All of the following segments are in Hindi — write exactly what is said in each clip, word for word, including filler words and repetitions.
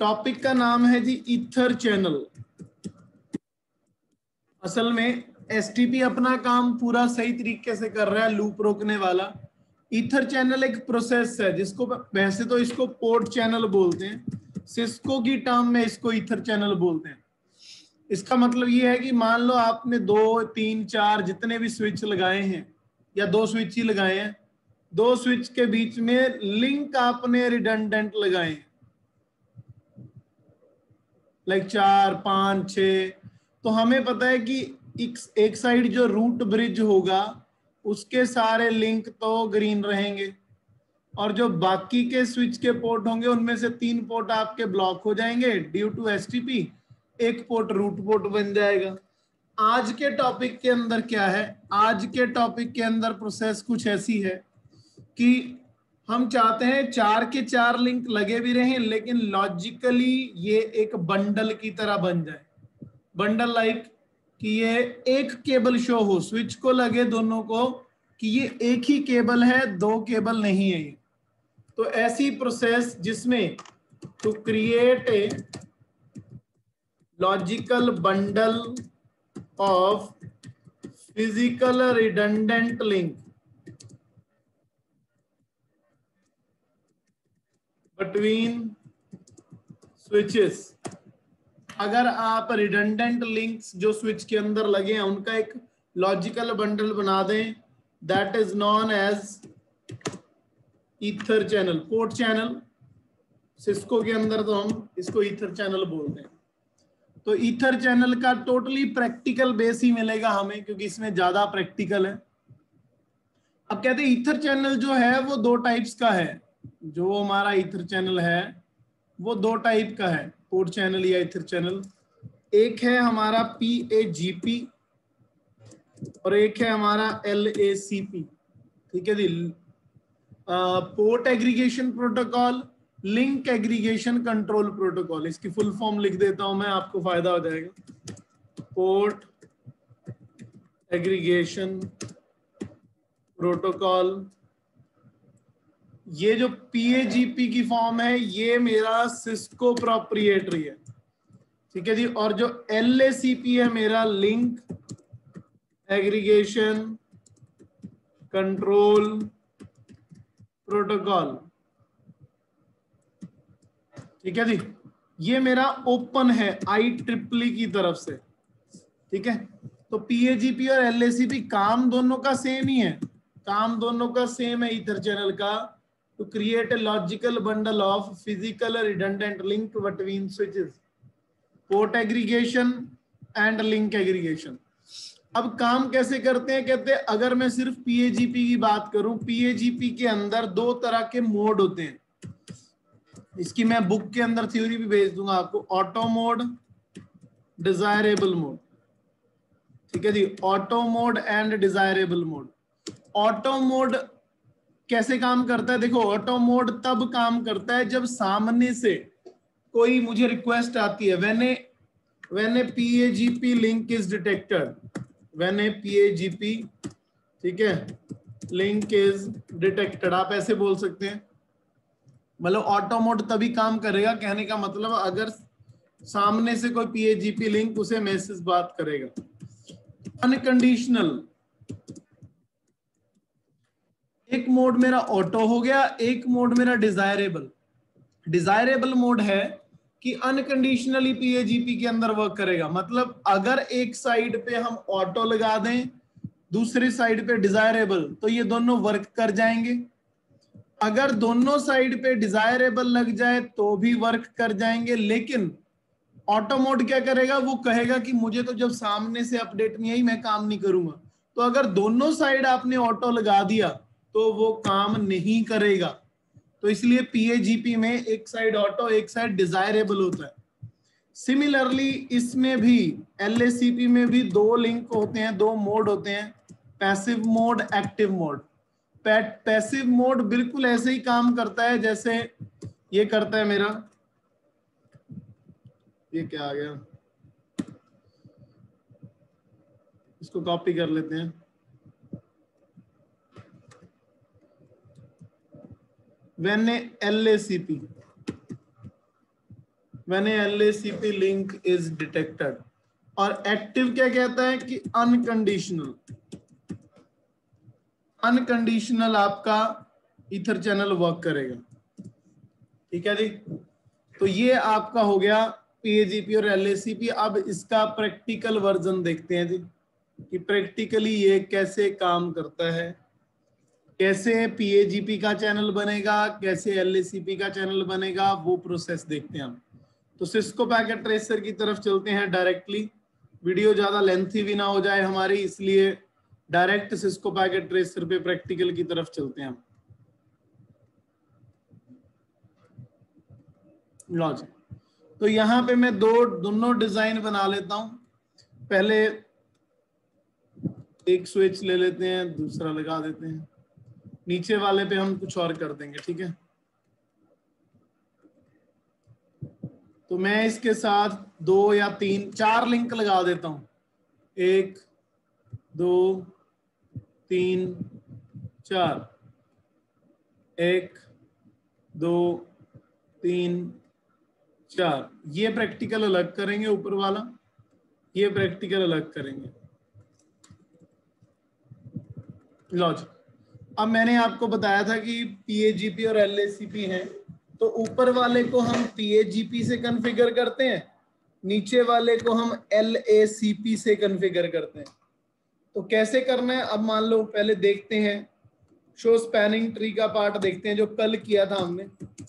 टॉपिक का नाम है जी ईथर चैनल। असल में एसटीपी अपना काम पूरा सही तरीके से कर रहा है, लूप रोकने वाला। ईथर चैनल एक प्रोसेस है जिसको वैसे तो इसको पोर्ट चैनल बोलते हैं, सिस्को की टर्म में इसको ईथर चैनल बोलते हैं। इसका मतलब ये है कि मान लो आपने दो तीन चार जितने भी स्विच लगाए हैं या दो स्विच ही लगाए हैं, दो स्विच के बीच में लिंक आपने रिडंडेंट लगाए हैं, लाइक चार पांच छह। तो हमें पता है कि एक, एक साइड जो रूट ब्रिज होगा उसके सारे लिंक तो ग्रीन रहेंगे और जो बाकी के स्विच के पोर्ट होंगे उनमें से तीन पोर्ट आपके ब्लॉक हो जाएंगे ड्यू टू एसटीपी, एक पोर्ट रूट पोर्ट बन जाएगा। आज के टॉपिक के अंदर क्या है, आज के टॉपिक के अंदर प्रोसेस कुछ ऐसी है कि हम चाहते हैं चार के चार लिंक लगे भी रहें लेकिन लॉजिकली ये एक बंडल की तरह बन जाए। बंडल लाइक कि ये एक केबल शो हो, स्विच को लगे दोनों को कि ये एक ही केबल है, दो केबल नहीं है ये। तो ऐसी प्रोसेस जिसमें to create a logical bundle of physical redundant link between switches. अगर आप रिडंडेंट लिंक्स जो स्विच के अंदर लगे हैं उनका एक लॉजिकल बंडल बना दें, that is known as ether channel, port channel. Cisco के अंदर तो हम इसको ईथर चैनल बोलते हैं। तो ईथर चैनल का टोटली प्रैक्टिकल बेस ही मिलेगा हमें क्योंकि इसमें ज्यादा प्रैक्टिकल है। अब कहते हैं ईथर चैनल जो है वो दो टाइप्स का है। जो हमारा ईथर चैनल है वो दो टाइप का है, पोर्ट चैनल या ईथर चैनल। एक है हमारा पी ए जी पी और एक है हमारा एल ए सी पी। ठीक है जी। Port aggregation protocol, link aggregation control protocol. इसकी फुल फॉर्म लिख देता हूं मैं, आपको फायदा हो जाएगा। पोर्ट एग्रीगेशन प्रोटोकॉल, ये जो पीएजीपी की फॉर्म है ये मेरा सिस्को प्रोप्रिएटरी है। ठीक है जी। और जो एलएसीपी है मेरा लिंक एग्रीगेशन कंट्रोल प्रोटोकॉल। ठीक है जी। ये मेरा ओपन है आई ट्रिपली की तरफ से। ठीक है। तो पीएजीपी और एलएसीपी काम दोनों का सेम ही है, काम दोनों का सेम है ईथर चैनल का। To create a logical bundle of physical redundant link between switches, port aggregation and link aggregation. अब काम कैसे करते हैं, कहते हैं अगर मैं सिर्फ पीएजीपी की बात करूं, पीएजीपी के अंदर दो तरह के मोड होते हैं। इसकी मैं बुक के अंदर थ्योरी भी भेज दूंगा आपको। Auto mode, desirable mode. ठीक है जी। Auto mode and desirable mode. Auto mode कैसे काम करता है, देखो ऑटो मोड तब काम करता है जब सामने से कोई मुझे रिक्वेस्ट आती है। When a when a PAGP link is detected, when a PAGP, ठीक है, लिंक इज डिटेक्टेड, आप ऐसे बोल सकते हैं। मतलब ऑटो मोड तभी काम करेगा, कहने का मतलब अगर सामने से कोई पीएजीपी लिंक उसे मैसेज बात करेगा। अनकंडीशनल, एक मोड मेरा ऑटो हो गया, एक मोड मेरा डिजायरेबल। डिजायरेबल मोड है कि अनकंडीशनली पीएजीपी के अंदर वर्क करेगा। मतलब अगर एक साइड पे हम ऑटो लगा दें, दूसरी साइड पे डिजायरेबल, तो ये दोनों वर्क कर जाएंगे। अगर दोनों साइड पे डिजायरेबल लग जाए तो भी वर्क कर जाएंगे। लेकिन ऑटो मोड क्या करेगा, वो कहेगा कि मुझे तो जब सामने से अपडेट नहीं आई मैं काम नहीं करूंगा। तो अगर दोनों साइड आपने ऑटो लगा दिया तो वो काम नहीं करेगा। तो इसलिए पीएजीपी में एक साइड ऑटो एक साइड डिजायरेबल होता है। सिमिलरली इसमें भी एलएसीपी में भी दो लिंक होते हैं, दो मोड होते हैं, passive mode, active mode. Passive mode बिल्कुल ऐसे ही काम करता है जैसे ये करता है मेरा, ये क्या आ गया, इसको कॉपी कर लेते हैं। When a LACP when L A C P link is detected. और एक्टिव क्या कहता है कि अनकंडीशनल, अनकंडीशनल आपका ईथर चैनल वर्क करेगा। ठीक है जी, तो ये आपका हो गया पीएजीपी और एलएसीपी। अब इसका प्रैक्टिकल वर्जन देखते हैं जी कि प्रैक्टिकली ये कैसे काम करता है, कैसे पीएजीपी का चैनल बनेगा, कैसे एलएसीपी का चैनल बनेगा, वो प्रोसेस देखते हैं हम। तो सिस्को पैकेट ट्रेसर की तरफ चलते हैं डायरेक्टली। वीडियो ज्यादा लेंथी भी ना हो जाए हमारी, इसलिए डायरेक्ट सिस्को पैकेट ट्रेसर पे प्रैक्टिकल की तरफ चलते हैं हम। लॉजिक, तो यहां पे मैं दो दोनों डिजाइन बना लेता हूं। पहले एक स्विच ले लेते हैं, दूसरा लगा देते हैं। नीचे वाले पे हम कुछ और कर देंगे, ठीक है। तो मैं इसके साथ दो या तीन चार लिंक लगा देता हूं। एक, दो, तीन, चार। एक, दो, तीन, चार। ये प्रैक्टिकल अलग करेंगे ऊपर वाला, ये प्रैक्टिकल अलग करेंगे। लॉजिक, अब मैंने आपको बताया था कि पीएजीपी और एलएसीपी हैं, तो ऊपर वाले को हम पीएजीपी से कॉन्फ़िगर करते हैं, नीचे वाले को हम एलएसीपी से कॉन्फ़िगर करते हैं। तो कैसे करना है, अब मान लो पहले देखते हैं शो स्पैनिंग ट्री का पार्ट देखते हैं जो कल किया था हमने।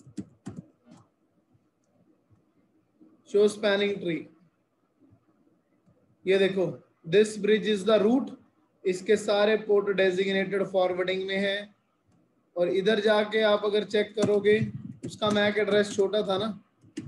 शो स्पैनिंग ट्री, ये देखो, this bridge is the root, इसके सारे पोर्ट डेजिग्नेटेड फॉरवर्डिंग में है। और इधर जाके आप अगर चेक करोगे, उसका मैक एड्रेस छोटा था ना,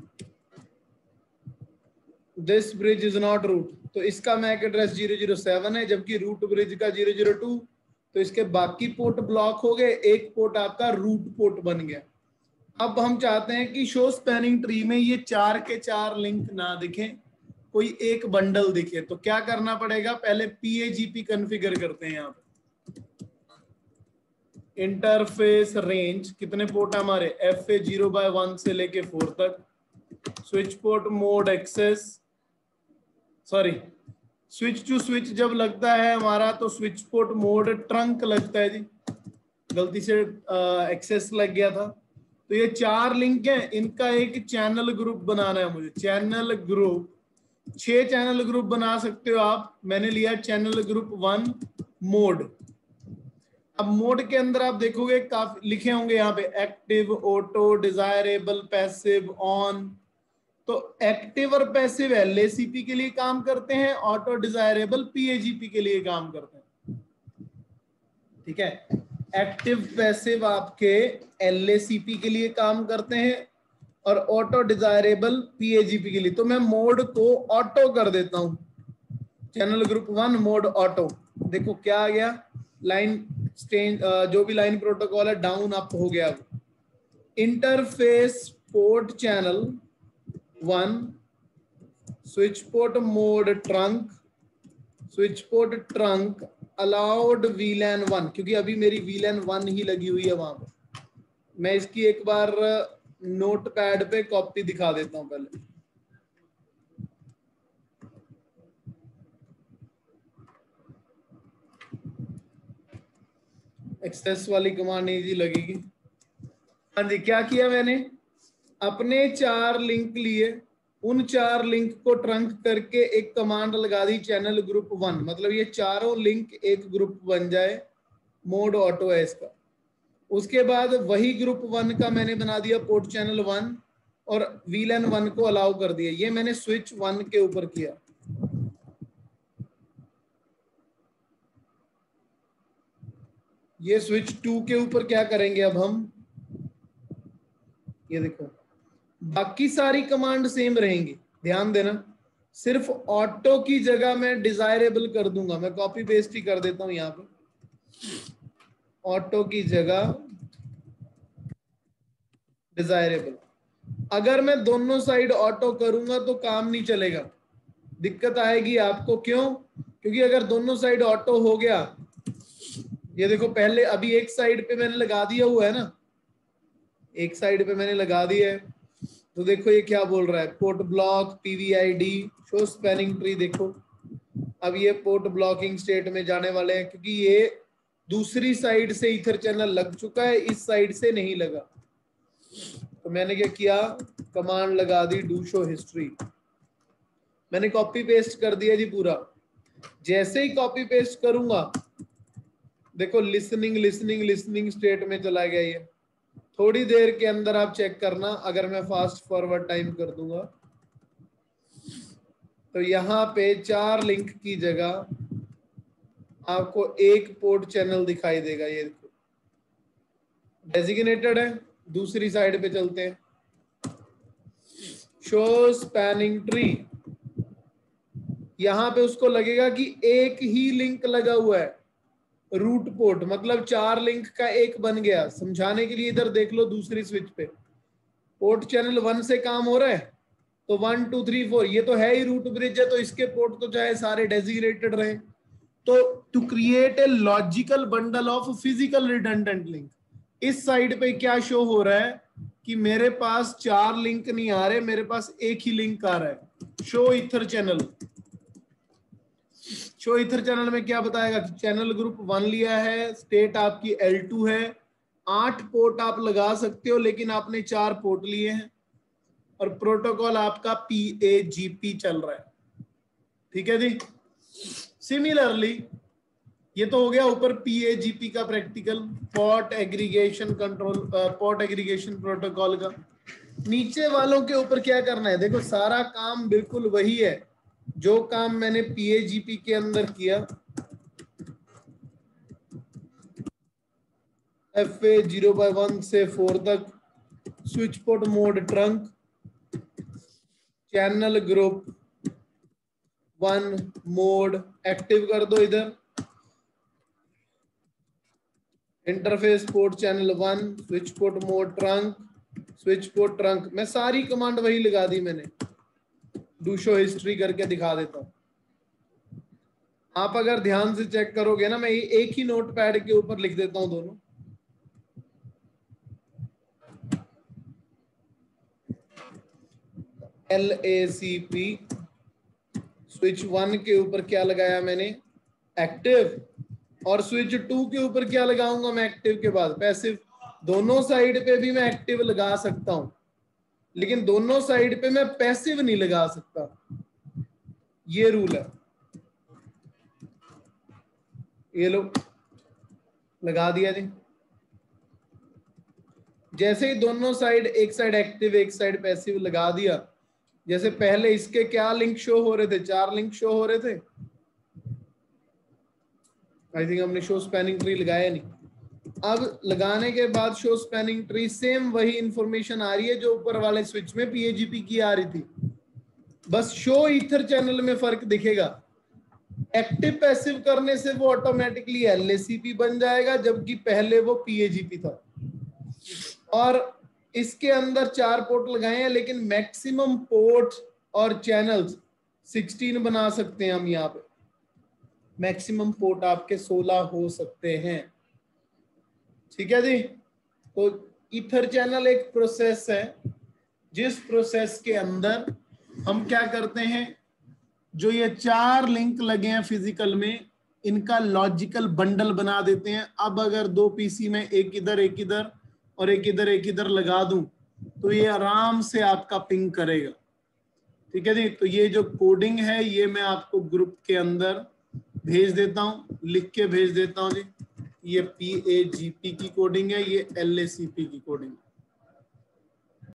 this bridge is not root, तो इसका MAC address zero zero seven है, जबकि रूट ब्रिज का जीरो जीरो टू। तो इसके बाकी पोर्ट ब्लॉक हो गए, एक पोर्ट आपका रूट पोर्ट बन गया। अब हम चाहते हैं कि शो स्पैनिंग ट्री में ये चार के चार लिंक ना दिखे, कोई एक बंडल दिखे। तो क्या करना पड़ेगा, पहले पीएजीपी कॉन्फ़िगर करते हैं। यहाँ पे इंटरफेस रेंज, कितने पोर्ट है हमारे, F A zero by one से लेके फोर तक। Switch port mode access, sorry switch to switch जब लगता है हमारा तो स्विच पोर्ट मोड ट्रंक लगता है जी, गलती से एक्सेस लग गया था। तो ये चार लिंक हैं, इनका एक चैनल ग्रुप बनाना है मुझे। चैनल ग्रुप, छह चैनल ग्रुप बना सकते हो आप, मैंने लिया चैनल ग्रुप वन मोड। अब मोड के अंदर आप देखोगे काफी लिखे होंगे यहाँ पे, active, auto, desirable, passive, on. तो एक्टिव और पैसिव एलएसीपी के लिए काम करते हैं, ऑटो डिजायरेबल पीएजीपी के लिए काम करते हैं। ठीक है, एक्टिव पैसिव आपके एलएसीपी के लिए काम करते हैं और ऑटो डिजायरेबल पीएजीपी के लिए। तो मैं मोड को ऑटो कर देता हूं, channel group one mode auto. देखो क्या आ गया, लाइन स्टेन, जो भी लाइन प्रोटोकॉल है डाउन अप हो गया। Interface port channel one, switch port mode trunk, switch port trunk allowed VLAN one, क्योंकि अभी मेरी वीलैन वन ही लगी हुई है वहां पर। मैं इसकी एक बार नोट पैड पे कॉपी दिखा देता हूं पहले। एक्सेस वाली कमांड इजी लगेगी। हाँ जी, क्या किया मैंने, अपने चार लिंक लिए, उन चार लिंक को ट्रंक करके एक कमांड लगा दी चैनल ग्रुप वन, मतलब ये चारों लिंक एक ग्रुप बन जाए, मोड ऑटो है इसका। उसके बाद वही ग्रुप वन का मैंने बना दिया पोर्ट चैनल वन और वीलैन वन को अलाउ कर दिया। ये मैंने स्विच वन के ऊपर किया। ये स्विच टू के ऊपर क्या करेंगे अब हम, ये देखो बाकी सारी कमांड सेम रहेंगी, ध्यान देना। सिर्फ ऑटो की जगह मैं डिजायरेबल कर दूंगा, मैं कॉपी पेस्ट ही कर देता हूं यहां पे, ऑटो की जगह डिजायरेबल। अगर मैं दोनों साइड ऑटो करूंगा तो काम नहीं चलेगा, दिक्कत आएगी आपको। क्यों, क्योंकि अगर दोनों साइड ऑटो हो गया, ये देखो पहले अभी एक साइड पे मैंने लगा दिया हुआ है ना, एक साइड पे मैंने लगा दिया है, तो देखो ये क्या बोल रहा है, port block PVID show spanning tree. देखो अब ये पोर्ट ब्लॉकिंग स्टेट में जाने वाले हैं क्योंकि ये दूसरी साइड से ईथर चैनल लग चुका है, इस साइड से नहीं लगा। तो मैंने क्या किया, कमांड लगा दी डू शो हिस्ट्री। मैंने कॉपी पेस्ट कर दिया जी पूरा। जैसे ही कॉपी पेस्ट करूंगा देखो लिसनिंग लिसनिंग लिसनिंग स्टेट में चला गया ये। थोड़ी देर के अंदर आप चेक करना, अगर मैं फास्ट फॉरवर्ड टाइम कर दूंगा तो यहाँ पे चार लिंक की जगह आपको एक पोर्ट चैनल दिखाई देगा। ये देखो डेजिग्नेटेड है। दूसरी साइड पे चलते हैं, शो स्पैनिंग ट्री। यहां पे उसको लगेगा कि एक ही लिंक लगा हुआ है, रूट पोर्ट, मतलब चार लिंक का एक बन गया। समझाने के लिए इधर देख लो दूसरी स्विच पे पोर्ट चैनल वन से काम हो रहा है, तो वन टू थ्री फोर ये तो है ही रूट ब्रिज है, तो इसके पोर्ट तो चाहे सारे डेजिग्नेटेड रहे। तो to create a logical bundle of physical redundant link, इस साइड पे क्या शो हो रहा है कि मेरे पास चार लिंक नहीं आ रहे, मेरे पास एक ही लिंक आ रहा है। Show ether channel, show ether channel में क्या बताएगा कि चैनल ग्रुप वन लिया है, स्टेट आपकी एल टू है, आठ पोर्ट आप लगा सकते हो लेकिन आपने चार पोर्ट लिए हैं, और प्रोटोकॉल आपका पी ए जी पी चल रहा है। ठीक है जी। सिमिलरली ये तो हो गया ऊपर पी ए जी पी का practical, port aggregation control, port aggregation protocol का। नीचे वालों के ऊपर क्या करना है, देखो सारा काम बिल्कुल वही है जो काम मैंने पी ए जी पी के अंदर किया। F A zero by one से फोर तक, switch port mode trunk, channel group one mode active कर दो इधर, interface port channel one, switch port mode trunk, switch port trunk. मैं सारी कमांड वही लगा दी मैंने, डू शो हिस्ट्री करके दिखा देता हूं। आप अगर ध्यान से चेक करोगे ना, मैं एक ही नोट पैड के ऊपर लिख देता हूं दोनों। L A C P, switch one के ऊपर क्या लगाया मैंने, एक्टिव, और स्विच टू के ऊपर क्या लगाऊंगा मैं एक्टिव के बाद, पैसिव। दोनों साइड पे भी मैं एक्टिव लगा सकता हूं, लेकिन दोनों साइड पे मैं पैसिव नहीं लगा सकता, ये रूल है। ये लो लगा दिया जी। जैसे ही दोनों साइड, एक साइड एक्टिव एक साइड पैसिव लगा दिया, जैसे पहले इसके क्या लिंक शो हो रहे थे, चार लिंक शो हो रहे थे। आई थिंक हमने शो स्पैनिंग ट्री लगाया नहीं। अब लगाने के बाद शो स्पैनिंग ट्री सेम वही इंफॉर्मेशन आ रही है जो ऊपर वाले स्विच में पी ए जी पी की आ रही थी, बस शो ईथर चैनल में फर्क दिखेगा। एक्टिव पैसिव करने से वो automatically L A C P बन जाएगा, जबकि पहले वो पी ए जी पी था। और इसके अंदर चार पोर्ट लगाए हैं, लेकिन मैक्सिमम पोर्ट और चैनल्स सिक्सटीन बना सकते हैं हम। यहाँ पे मैक्सिमम पोर्ट आपके सोलह हो सकते हैं। ठीक है जी। तो ईथर चैनल एक प्रोसेस है जिस प्रोसेस के अंदर हम क्या करते हैं, जो ये चार लिंक लगे हैं फिजिकल में, इनका लॉजिकल बंडल बना देते हैं। अब अगर दो पीसी में एक इधर एक इधर और एक इधर एक इधर लगा दूं तो ये आराम से आपका पिंग करेगा। ठीक है जी। तो ये जो कोडिंग है ये मैं आपको ग्रुप के अंदर भेज देता हूं, लिख के भेज देता हूं जी। ये पी ए जी पी की कोडिंग है, ये एल ए सी पी की कोडिंग है।